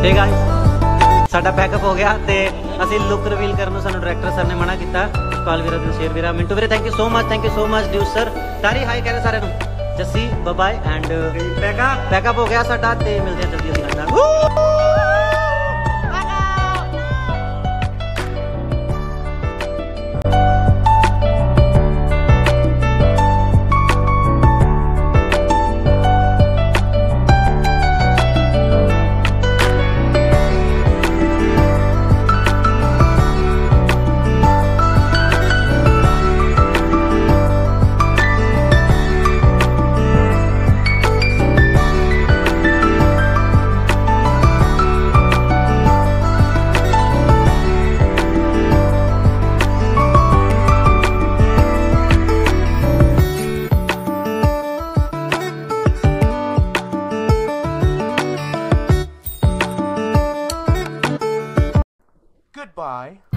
Hey guys साडा pack up हो गया ते ਅਸੀਂ ਲੁੱਕ ਰਿਵੀਲ ਕਰਨ ਨੂੰ ਸਾਨੂੰ ਡਾਇਰੈਕਟਰ ਸਰ ਨੇ ਮਨਾ ਕੀਤਾ। ਪਾਲ ਵੀਰਾ ਤੇ ਸ਼ੇਰ ਵੀਰਾ ਮਿੰਟੂ ਵੀਰੇ ਥੈਂਕ ਯੂ ਸੋ ਮਚ ਡਿਊ ਸਰ ਸਾਰੀ ਹਾਈ ਕਹਿੰਦੇ ਸਾਰਿਆਂ ਨੂੰ ਜੱਸੀ ਬਾਏ ਐਂਡ ਪੈਕਅਪ ਹੋ ਗਿਆ ਸਾਡਾ ਤੇ ਮਿਲਦੇ ਹਾਂ ਜਲਦੀ ਅਸੀਂ ਨਾਲ। Goodbye.